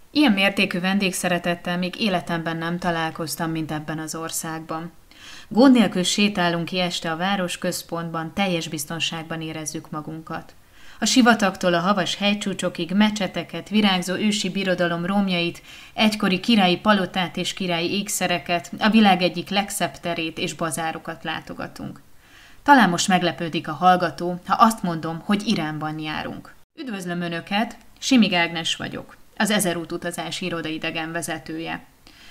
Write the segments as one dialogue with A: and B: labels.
A: Ilyen mértékű vendégszeretettel még életemben nem találkoztam, mint ebben az országban. Gond nélkül sétálunk ki este a városközpontban, teljes biztonságban érezzük magunkat. A sivatagtól a havas hegycsúcsokig mecseteket, virágzó ősi birodalom romjait, egykori királyi palotát és királyi ékszereket, a világ egyik legszebb terét és bazárokat látogatunk. Talán most meglepődik a hallgató, ha azt mondom, hogy Iránban járunk. Üdvözlöm Önöket, Simig Ágnes vagyok, az Ezerút utazási iroda idegenvezetője.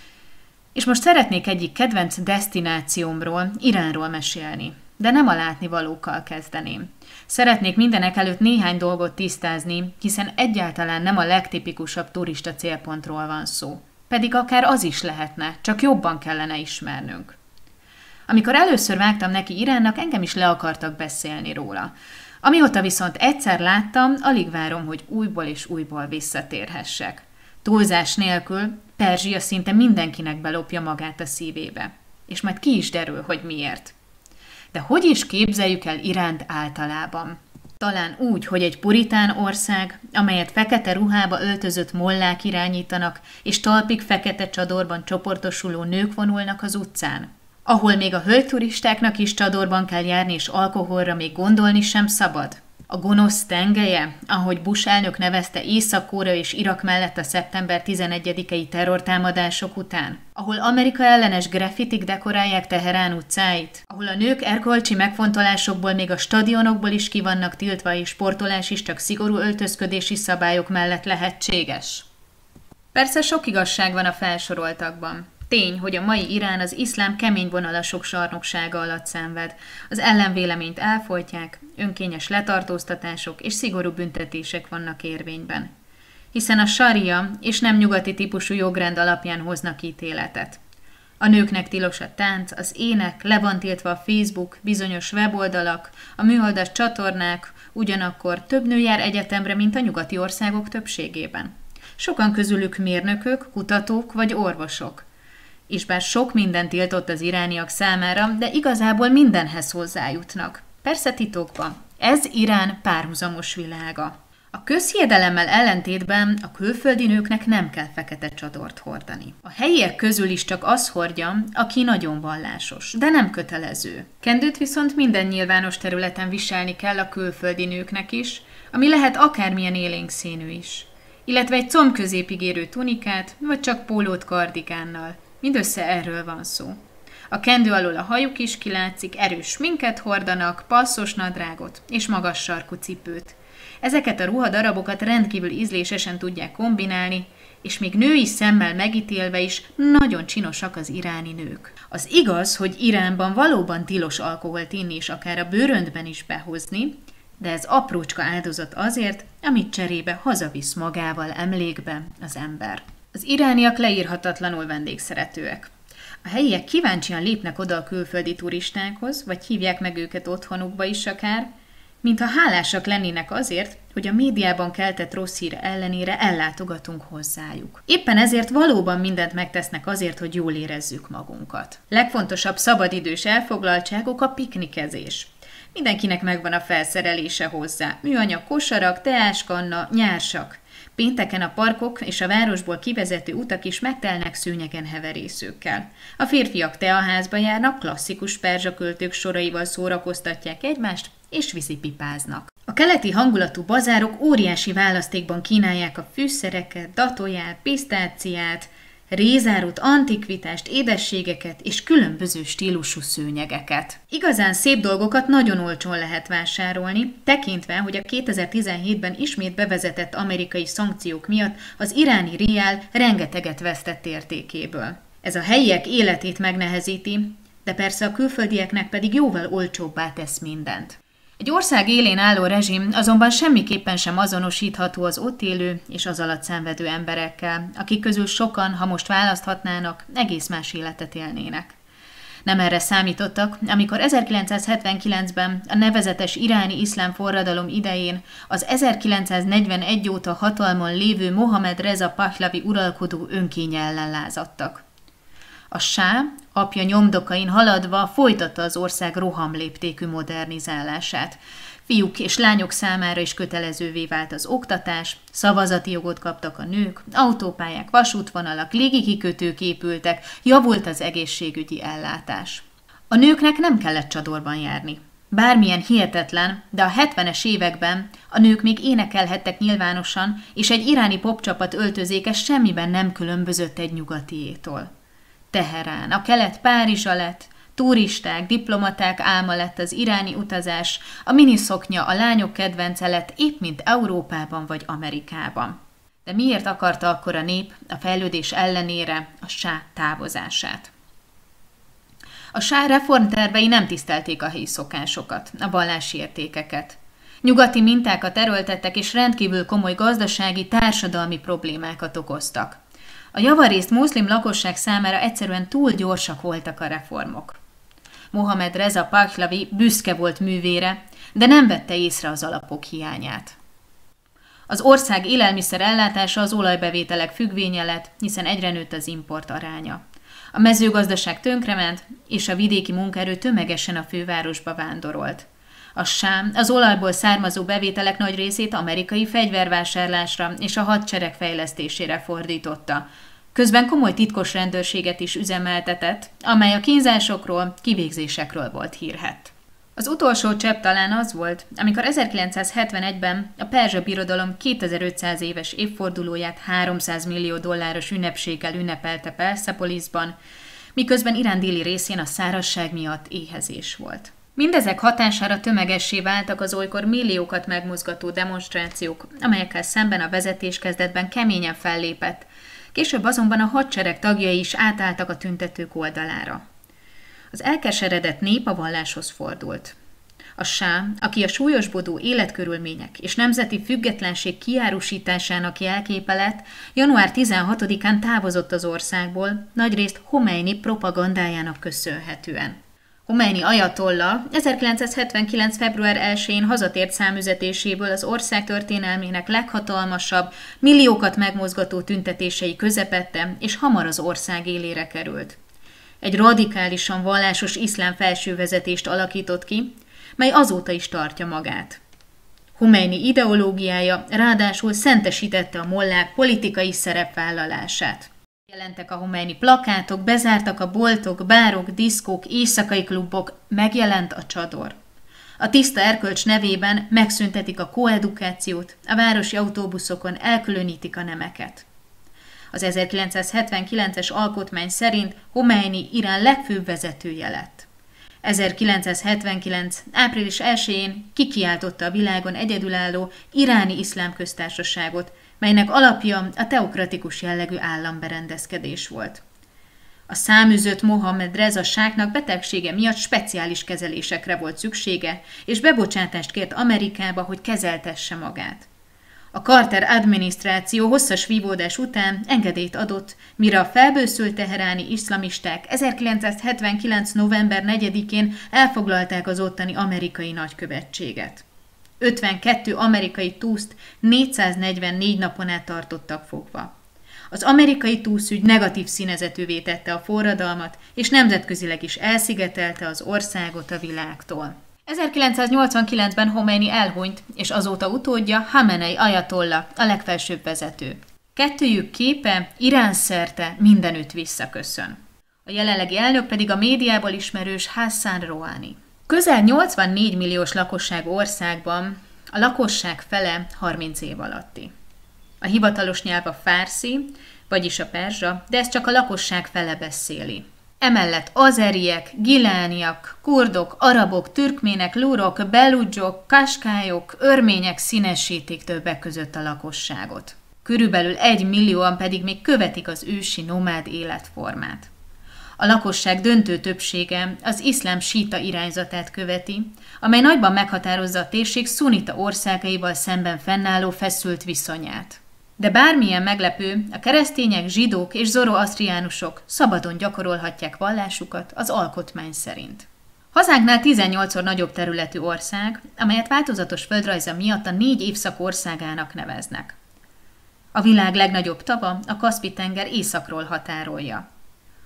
A: És most szeretnék egyik kedvenc desztinációmról, Iránról mesélni, de nem a látnivalókkal kezdeném. Szeretnék mindenek előtt néhány dolgot tisztázni, hiszen egyáltalán nem a legtipikusabb turista célpontról van szó. Pedig akár az is lehetne, csak jobban kellene ismernünk. Amikor először vágtam neki Iránnak, engem is le akartak beszélni róla. Amióta viszont egyszer láttam, alig várom, hogy újból és újból visszatérhessek. Túlzás nélkül Perzsia szinte mindenkinek belopja magát a szívébe. És majd ki is derül, hogy miért. De hogy is képzeljük el Iránt általában? Talán úgy, hogy egy puritán ország, amelyet fekete ruhába öltözött mollák irányítanak, és talpig fekete csadorban csoportosuló nők vonulnak az utcán. Ahol még a hölgyturistáknak is csadorban kell járni, és alkoholra még gondolni sem szabad. A gonosz tengelye, ahogy Bush elnök nevezte Észak-Korea és Irak mellett a szeptember 11-i terrortámadások után. Ahol Amerika ellenes graffitik dekorálják Teherán utcáit. Ahol a nők erkölcsi megfontolásokból még a stadionokból is ki vannak tiltva, és sportolás is csak szigorú öltözködési szabályok mellett lehetséges. Persze sok igazság van a felsoroltakban. Tény, hogy a mai Irán az iszlám kemény vonalasok sarnoksága alatt szenved. Az ellenvéleményt elfojtják, önkényes letartóztatások és szigorú büntetések vannak érvényben. Hiszen a saria és nem nyugati típusú jogrend alapján hoznak ítéletet. A nőknek tilos a tánc, az ének, le van tiltva a Facebook, bizonyos weboldalak, a műholdas csatornák, ugyanakkor több nő jár egyetemre, mint a nyugati országok többségében. Sokan közülük mérnökök, kutatók vagy orvosok. És bár sok minden tiltott az irániak számára, de igazából mindenhez hozzájutnak. Persze titokban. Ez Irán párhuzamos világa. A közhiedelemmel ellentétben a külföldi nőknek nem kell fekete csadort hordani. A helyiek közül is csak az hordja, aki nagyon vallásos, de nem kötelező. Kendőt viszont minden nyilvános területen viselni kell a külföldi nőknek is, ami lehet akármilyen élénk színű is. Illetve egy combközépig érő tunikát, vagy csak pólót kardigánnal. Mindössze erről van szó. A kendő alól a hajuk is kilátszik, erős sminket hordanak, passzos nadrágot és magas sarkú cipőt. Ezeket a ruhadarabokat rendkívül ízlésesen tudják kombinálni, és még női szemmel megítélve is nagyon csinosak az iráni nők. Az igaz, hogy Iránban valóban tilos alkoholt inni és akár a bőröndben is behozni, de ez aprócska áldozat azért, amit cserébe hazavisz magával emlékbe az ember. Az irániak leírhatatlanul vendégszeretőek. A helyiek kíváncsian lépnek oda a külföldi turistákhoz, vagy hívják meg őket otthonukba is akár, mintha hálásak lennének azért, hogy a médiában keltett rossz hír ellenére ellátogatunk hozzájuk. Éppen ezért valóban mindent megtesznek azért, hogy jól érezzük magunkat. Legfontosabb szabadidős elfoglaltságuk a piknikezés. Mindenkinek megvan a felszerelése hozzá. Műanyag kosarak, teáskanna, nyársak. Pénteken a parkok és a városból kivezető utak is megtelnek szőnyegen heverészőkkel. A férfiak teaházba járnak, klasszikus perzsaköltők soraival szórakoztatják egymást, és vízipipáznak. A keleti hangulatú bazárok óriási választékban kínálják a fűszereket, datóját, pisztáciát, rézárut, antikvitást, édességeket és különböző stílusú szőnyegeket. Igazán szép dolgokat nagyon olcsón lehet vásárolni, tekintve, hogy a 2017-ben ismét bevezetett amerikai szankciók miatt az iráni riál rengeteget vesztett értékéből. Ez a helyiek életét megnehezíti, de persze a külföldieknek pedig jóval olcsóbbá tesz mindent. Egy ország élén álló rezsim azonban semmiképpen sem azonosítható az ott élő és az alatt szenvedő emberekkel, akik közül sokan, ha most választhatnának, egész más életet élnének. Nem erre számítottak, amikor 1979-ben a nevezetes iráni iszlám forradalom idején az 1941 óta hatalmon lévő Mohamed Reza Pahlavi uralkodó önkénye ellen lázadtak. A sá apja nyomdokain haladva folytatta az ország rohamléptékű modernizálását. Fiúk és lányok számára is kötelezővé vált az oktatás, szavazati jogot kaptak a nők, autópályák, vasútvonalak, légikikötők épültek, javult az egészségügyi ellátás. A nőknek nem kellett csadorban járni. Bármilyen hihetetlen, de a 70-es években a nők még énekelhettek nyilvánosan, és egy iráni popcsapat öltözéke semmiben nem különbözött egy nyugatiétól. Teherán, a kelet Párizsa lett, turisták, diplomaták álma lett az iráni utazás, a miniszoknya a lányok kedvence lett épp mint Európában vagy Amerikában. De miért akarta akkor a nép a fejlődés ellenére a sáh távozását? A sáh reformtervei nem tisztelték a helyi szokásokat, a vallási értékeket. Nyugati mintákat erőltettek és rendkívül komoly gazdasági, társadalmi problémákat okoztak. A javarészt muszlim lakosság számára egyszerűen túl gyorsak voltak a reformok. Mohamed Reza Pahlavi büszke volt művére, de nem vette észre az alapok hiányát. Az ország élelmiszer ellátása az olajbevételek függvénye lett, hiszen egyre nőtt az import aránya. A mezőgazdaság tönkrement, és a vidéki munkaerő tömegesen a fővárosba vándorolt. A sáh az olajból származó bevételek nagy részét amerikai fegyvervásárlásra és a hadsereg fejlesztésére fordította. Közben komoly titkos rendőrséget is üzemeltetett, amely a kínzásokról, kivégzésekről volt hírhedt. Az utolsó csepp talán az volt, amikor 1971-ben a Perzsa Birodalom 2500 éves évfordulóját 300 millió dolláros ünnepséggel ünnepelte Perszepoliszban, miközben Irán déli részén a szárazság miatt éhezés volt. Mindezek hatására tömegessé váltak az olykor milliókat megmozgató demonstrációk, amelyekkel szemben a vezetés kezdetben keményen fellépett, később azonban a hadsereg tagjai is átálltak a tüntetők oldalára. Az elkeseredett nép a valláshoz fordult. A sáh, aki a súlyosbodó életkörülmények és nemzeti függetlenség kiárusításának jelképe lett, január 16-án távozott az országból, nagyrészt Homeini propagandájának köszönhetően. Homeini ajatolla 1979. február 1-én hazatért számüzetéséből az ország történelmének leghatalmasabb, milliókat megmozgató tüntetései közepette, és hamar az ország élére került. Egy radikálisan vallásos iszlám felsővezetést alakított ki, mely azóta is tartja magát. Homeini ideológiája ráadásul szentesítette a mollák politikai szerepvállalását. Jelentek a Homeini plakátok, bezártak a boltok, bárok, diszkók, éjszakai klubok, megjelent a csador. A tiszta erkölcs nevében megszüntetik a koedukációt, a városi autóbuszokon elkülönítik a nemeket. Az 1979-es alkotmány szerint Homeini Irán legfőbb vezetője lett. 1979. április 1-én kikiáltotta a világon egyedülálló iráni iszlám köztársaságot, melynek alapja a teokratikus jellegű államberendezkedés volt. A száműzött Mohamed Reza sáhnak betegsége miatt speciális kezelésekre volt szüksége, és bebocsátást kért Amerikába, hogy kezeltesse magát. A Carter adminisztráció hosszas vívódás után engedélyt adott, mire a felbőszült teheráni iszlamisták 1979. november 4-én elfoglalták az ottani amerikai nagykövetséget. 52 amerikai túszt 444 napon át tartottak fogva. Az amerikai túszügy negatív színezetűvé tette a forradalmat, és nemzetközileg is elszigetelte az országot a világtól. 1989-ben Homeini elhunyt, és azóta utódja Hamenei ajatolla, a legfelsőbb vezető. Kettőjük képe Irán szerte mindenütt visszaköszön. A jelenlegi elnök pedig a médiából ismerős Hassan Rouhani. Közel 84 milliós lakosságú országban a lakosság fele 30 év alatti. A hivatalos nyelv a fárszi, vagyis a perzsa, de ezt csak a lakosság fele beszéli. Emellett azeriek, gilániak, kurdok, arabok, türkmének, lurok, beludzsok, kaskályok, örmények színesítik többek között a lakosságot. Körülbelül 1 millióan pedig még követik az ősi nomád életformát. A lakosság döntő többsége az iszlám síta irányzatát követi, amely nagyban meghatározza a térség szunita országaival szemben fennálló feszült viszonyát. De bármilyen meglepő, a keresztények, zsidók és zoroasztriánusok szabadon gyakorolhatják vallásukat az alkotmány szerint. Hazánknál 18-szor nagyobb területű ország, amelyet változatos földrajza miatt a 4 évszak országának neveznek. A világ legnagyobb tava a Kaszpi-tenger északról határolja.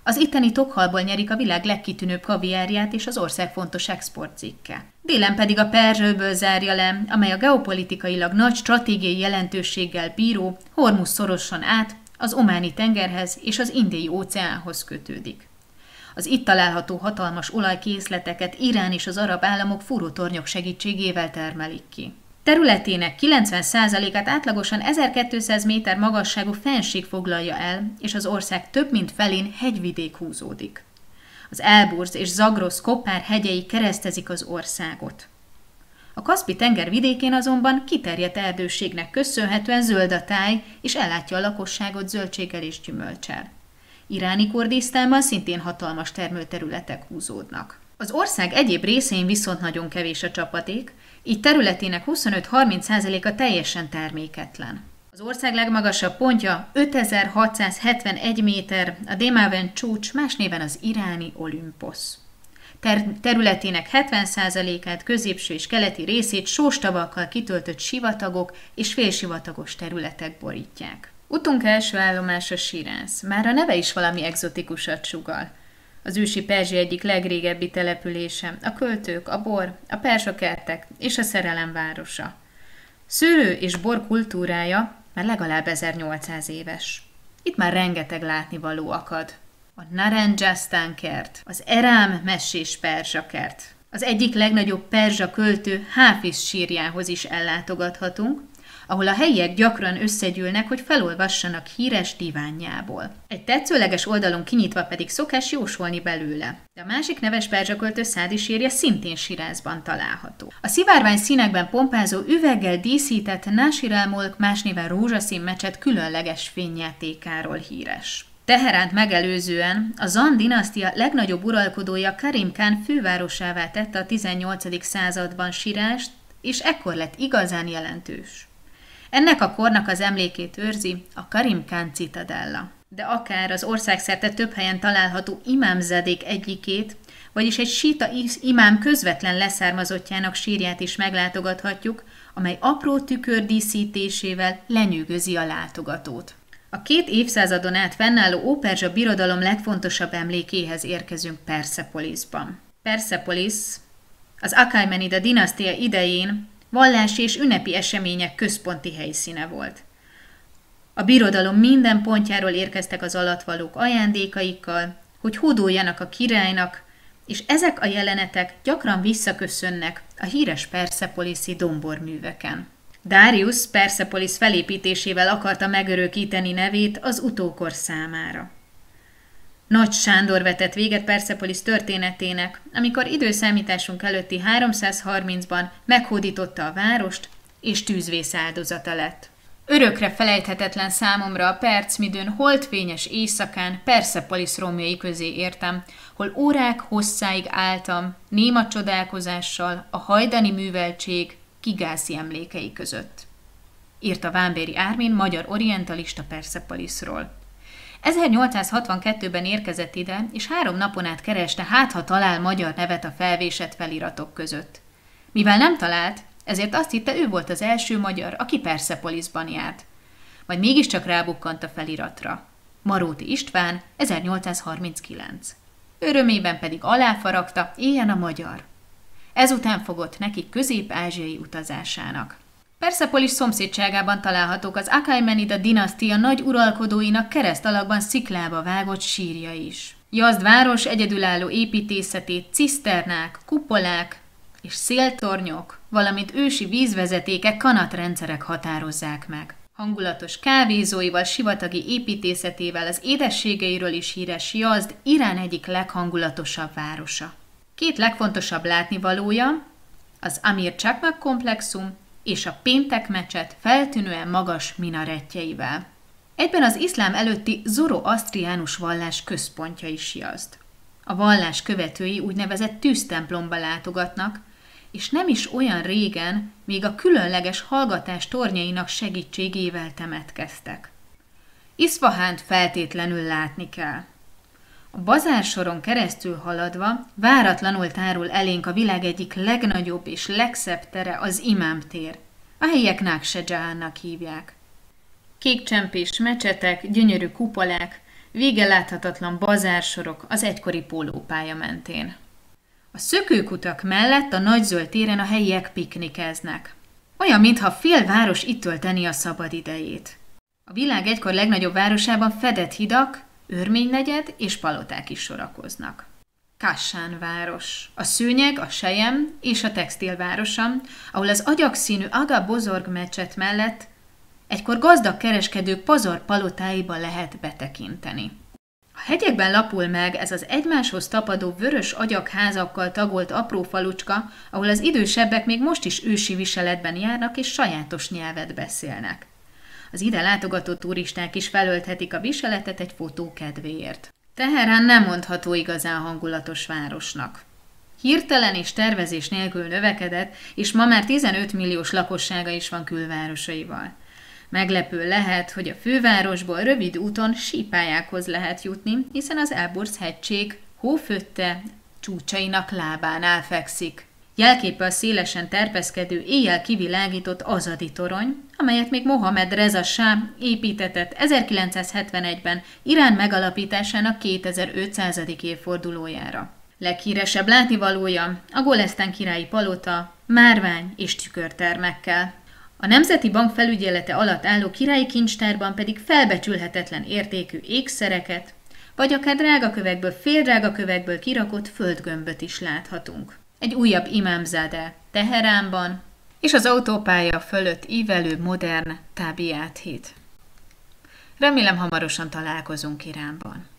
A: Az itteni Tokhalból nyerik a világ legkitűnőbb kaviárját és az ország fontos exportcikke. Délen pedig a Perzs-öböl zárja le, amely a geopolitikailag nagy stratégiai jelentőséggel bíró Hormuz szoroson át az Ománi tengerhez és az Indiai óceánhoz kötődik. Az itt található hatalmas olajkészleteket Irán és az arab államok fúrótornyok segítségével termelik ki. Területének 90%-át átlagosan 1200 méter magasságú fennsík foglalja el, és az ország több mint felén hegyvidék húzódik. Az Elburz és Zagros Kopár hegyei keresztezik az országot. A Kaszpi-tenger vidékén azonban kiterjedt erdőségnek köszönhetően zöld a táj, és ellátja a lakosságot zöldséggel és gyümölccsel. Iráni Kurdisztánban szintén hatalmas termőterületek húzódnak. Az ország egyéb részein viszont nagyon kevés a csapadék, így területének 25-30%-a teljesen terméketlen. Az ország legmagasabb pontja 5671 méter, a Démaven csúcs, más néven az iráni Olümposz. Területének 70%-át, középső és keleti részét sóstavakkal kitöltött sivatagok és félsivatagos területek borítják. Utunk első állomása Siránsz, már a neve is valami egzotikusat sugall. Az ősi Perzsia egyik legrégebbi települése, a költők, a bor, a perzsakertek és a szerelem városa. Szőlő és bor kultúrája már legalább 1800 éves. Itt már rengeteg látnivaló akad. A Naranjasztán kert, az Erám messés perzsakert. Az egyik legnagyobb perzsa költő Háfiz sírjához is ellátogathatunk, ahol a helyiek gyakran összegyűlnek, hogy felolvassanak híres divánjából. Egy tetszőleges oldalon kinyitva pedig szokás jósolni belőle. De a másik neves perzsaköltő Szádi sírja szintén Sirázban található. A szivárvány színekben pompázó üveggel díszített Násir al-Mulk, más néven rózsaszín mecset különleges fényjátékáról híres. Teheránt megelőzően a Zand dinasztia legnagyobb uralkodója Karim Kán fővárosává tette a 18. században Sirázt, és ekkor lett igazán jelentős. Ennek a kornak az emlékét őrzi a Karim Kán citadella. De akár az országszerte több helyen található imámzadék egyikét, vagyis egy síta imám közvetlen leszármazottjának sírját is meglátogathatjuk, amely apró tükördíszítésével lenyűgözi a látogatót. A 2 évszázadon át fennálló óperzsa birodalom legfontosabb emlékéhez érkezünk Perszepoliszban. Perszepolisz az Achaemenida dinasztia idején vallási és ünnepi események központi helyszíne volt. A birodalom minden pontjáról érkeztek az alatvalók ajándékaikkal, hogy hódoljanak a királynak, és ezek a jelenetek gyakran visszaköszönnek a híres perszepoliszi domborműveken. Darius Perszepolisz felépítésével akarta megörökíteni nevét az utókor számára. Nagy Sándor vetett véget Perszepolisz történetének, amikor időszámításunk előtti 330-ban meghódította a várost, és tűzvész áldozata lett. Örökre felejthetetlen számomra a perc, midőn holdfényes éjszakán Perszepolisz romjai közé értem, hol órák hosszáig álltam, néma csodálkozással a hajdani műveltség kigászi emlékei között. Írta Vámbéry Ármin, magyar orientalista Perszepoliszról. 1862-ben érkezett ide, és 3 napon át kereste, ha talál magyar nevet a felvésett feliratok között. Mivel nem talált, ezért azt hitte, ő volt az első magyar, aki Perszepoliszban járt. Majd mégiscsak rábukkant a feliratra. Maróti István, 1839. Örömében pedig aláfaragta, éljen a magyar. Ezután fogott neki közép-ázsiai utazásának. Perszepolisz szomszédságában találhatók az Achaemenida dinasztia nagy uralkodóinak kereszt alakban sziklába vágott sírja is. Yazd város egyedülálló építészetét ciszternák, kupolák és széltornyok, valamint ősi vízvezetékek, kanatrendszerek határozzák meg. Hangulatos kávézóival, sivatagi építészetével, az édességeiről is híres Yazd Irán egyik leghangulatosabb városa. 2 legfontosabb látnivalója az Amir Csakmak komplexum és a Péntek mecset feltűnően magas minarettjeivel. Egyben az iszlám előtti zoroasztriánus vallás központja is Yazd. A vallás követői úgynevezett tűztemplomba látogatnak, és nem is olyan régen még a különleges hallgatás tornyainak segítségével temetkeztek. Iszfahánt feltétlenül látni kell. A bazársoron keresztül haladva váratlanul tárul elénk a világ egyik legnagyobb és legszebb tere, az Imám tér. A helyiek Nakhsedzsahannak hívják. Kékcsempés mecsetek, gyönyörű kupolák, Vége láthatatlan bazársorok az egykori pólópálya mentén. A szökőkutak mellett a nagyzöld téren a helyiek piknikeznek. Olyan, mintha fél város itt tölteni a szabad idejét. A világ egykor legnagyobb városában fedett hidak, örménynegyed és paloták is sorakoznak. Kassán város, a szőnyeg, a sejem és a textilvárosa, ahol az agyakszínű Aga Bozorg mecset mellett egykor gazdag kereskedők pazar palotáiba lehet betekinteni. A hegyekben lapul meg ez az egymáshoz tapadó vörös agyagházakkal tagolt apró falucska, ahol az idősebbek még most is ősi viseletben járnak és sajátos nyelvet beszélnek. Az ide látogató turisták is felölthetik a viseletet egy fotó kedvéért. Teherán nem mondható igazán hangulatos városnak. Hirtelen és tervezés nélkül növekedett, és ma már 15 milliós lakossága is van külvárosaival. Meglepő lehet, hogy a fővárosból rövid úton sípályákhoz lehet jutni, hiszen az Elburz hegység hófötte csúcsainak lábánál fekszik. Jelképe a szélesen terpeszkedő, éjjel kivilágított Azadi torony, amelyet még Mohamed Reza Sáh építetett 1971-ben Irán megalapításának 2500. évfordulójára. Leghíresebb látnivalója a Golesztán királyi palota, márvány és tükörtermekkel. A Nemzeti Bank felügyelete alatt álló királyi kincstárban pedig felbecsülhetetlen értékű ékszereket, vagy akár drágakövekből, féldrágakövekből kirakott földgömböt is láthatunk. Egy újabb Imámzádeh Teheránban, és az autópálya fölött ívelő modern Tabiát híd. Remélem hamarosan találkozunk Iránban.